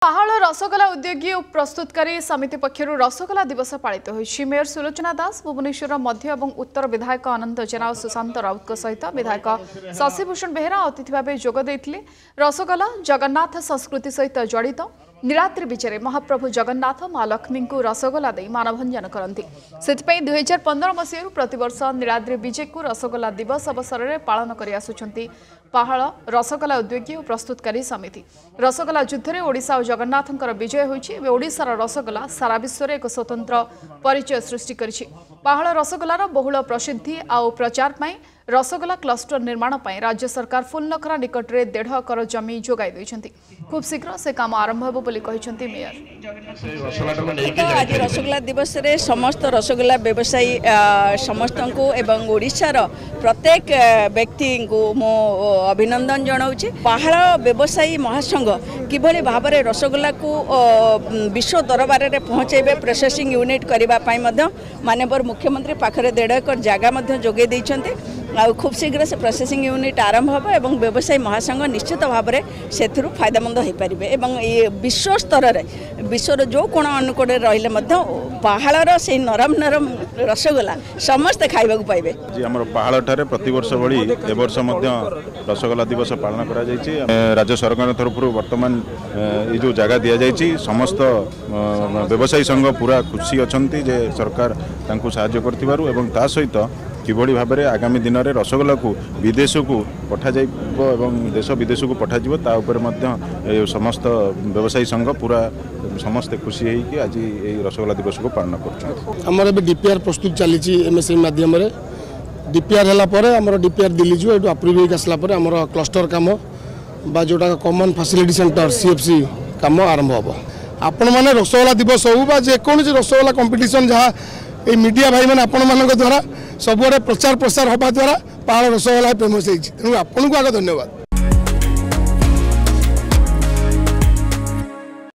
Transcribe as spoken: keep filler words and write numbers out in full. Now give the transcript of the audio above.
पाहाड़ रसगोला उद्योगी और प्रस्तुतकारी समिति पक्षर रसगोला दिवस पालित होइछि। मेयर सुलोचना दास, भुवनेश्वर मध्य और उत्तर विधायक अनंत जेना और सुशांत राउत सहित विधायक शशिभूषण बेहेरा अतिथि भाव जोग देइथिले। रसगोला जगन्नाथ संस्कृति सहित जड़ित नीलाद्रि विजय महाप्रभु जगन्नाथ माँ लक्ष्मी को रसगोला दे मानभंजन करती। से दुई हजार पंद्रह मसीह प्रतिवर्ष नीलाद्रि विजय को रसगोला दिवस अवसर में पालन कर पहाड़ रसगोला उद्योगी और प्रस्तुतकारी समिति। रसगोला युद्ध में ओडिशा और जगन्नाथंकर विजय होइछि। ओडिशार रसगोला सारा विश्व में एक स्वतंत्र परिचय सृष्टि करिछि। पहाड़ रसगोलार बहुल प्रसिद्धि और प्रचार पाई रसगोला क्लस्टर निर्माण पाई राज्य सरकार फुलनखरा निकट में डेढ़ एकर जमी जोगाई दैछन्ति। खूब शीघ्र से काम आरंभ होबो बोली कहिसन्ति मेयर। आज रसगोला दिवस रे समस्त रसगोला व्यवसायी समस्त को एवं ओडिशार प्रत्येक व्यक्ति को मो अभिनंदन जनाऊँगी। पहाड़ व्यवसायी महासंघ किभली भाव में रसगोला को विश्व दरबार में पहुँचे प्रोसेसिंग यूनिट करने माननीय मुख्यमंत्री पाखरे डेढ़ एकर जगह जोगे देइछन्ति। खूब शीघ्र से प्रोसेसिंग यूनिट आरंभ हो एवं व्यवसायी महासंघ निश्चित भाव में से फायदामंद हो पारे एवं ये विश्व स्तर में विश्वर जो कोण अनुकूल रही पहाड़ से नरम नरम रसगोला समस्ते खाइबा पाइबे। जी आम पहाड़ ठारे प्रतिवर्ष भली ए वर्ष रसगोला दिवस पालन करा जायछि। राज्य सरकार तरफ वर्तमान ये जो जगह दि जायछि समस्त व्यवसायी संघ पूरा खुशी अछंती जे सरकार तांको सहाय्य करथिबारु एवं ता सहित किभली भाव में आगामी दिन में रसगोला को विदेश को पठा जाइबो एवं देश विदेश को पठा जिवो ता ऊपर मध्य समस्त व्यवसायी संघ पूरा समस्ते खुशी है कि आज ये रसगोला दिवस को पालन कर। आमर भी डीपीआर प्रस्तुत चली एमएसएमई माध्यम डीपीआर है डीपीआर दिल्ली जो ये अप्रूव आसला आमर क्लस्टर कम बा जोटा कॉमन फैसिलिटी सेंटर सीएफसी कम आरंभ हम। आपण मैंने रसगोला दिवस हो बा जेकोसी रसगोला कंपिटिशन जहाँ ये मीडिया भाई मैंने आपण मान द्वारा सबुआड़े प्रचार प्रसार हवा द्वारा पहाड़ रसगोला फेमस होती। तेणु आपन को आगे धन्यवाद।